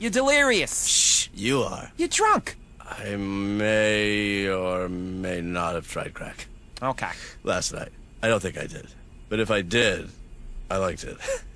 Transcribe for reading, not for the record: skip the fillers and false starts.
You're delirious. Shh, you are. You're drunk. I may or may not have tried crack. Okay. Last night. I don't think I did. But if I did, I liked it.